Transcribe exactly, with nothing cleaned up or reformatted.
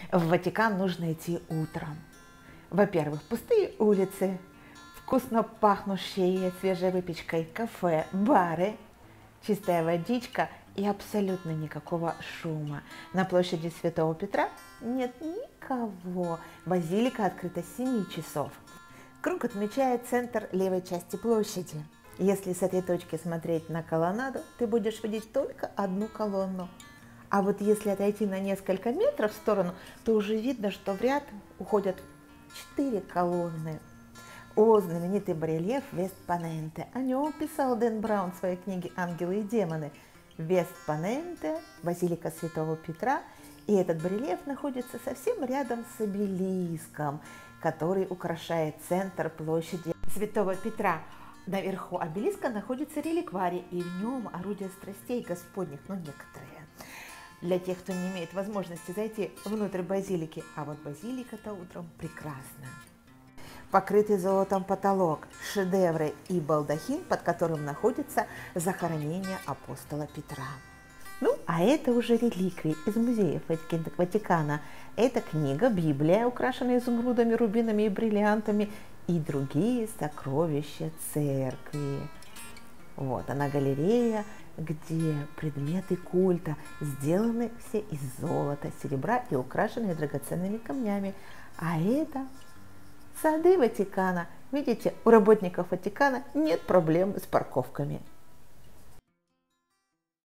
В Ватикан нужно идти утром. Во-первых, пустые улицы, вкусно пахнущие свежей выпечкой кафе, бары, чистая водичка и абсолютно никакого шума. На площади Святого Петра нет никого. Базилика открыта с семи часов. Круг отмечает центр левой части площади. Если с этой точки смотреть на колоннаду, ты будешь видеть только одну колонну. А вот если отойти на несколько метров в сторону, то уже видно, что в ряд уходят четыре колонны. О, знаменитый барельеф Вестпоненте. О нем писал Дэн Браун в своей книге «Ангелы и демоны». Вестпоненте, базилика Святого Петра. И этот барельеф находится совсем рядом с обелиском, который украшает центр площади Святого Петра. Наверху обелиска находится реликварий, и в нем орудия страстей Господних, но некоторые. Для тех, кто не имеет возможности зайти внутрь базилики, а вот базилика-то утром прекрасна. Покрытый золотом потолок, шедевры и балдахин, под которым находится захоронение апостола Петра. Ну, а это уже реликвии из музеев Ватикана. Это книга, Библия, украшенная изумрудами, рубинами и бриллиантами, и другие сокровища церкви. Вот она, галерея, где предметы культа сделаны все из золота, серебра и украшены драгоценными камнями. А это сады Ватикана. Видите, у работников Ватикана нет проблем с парковками.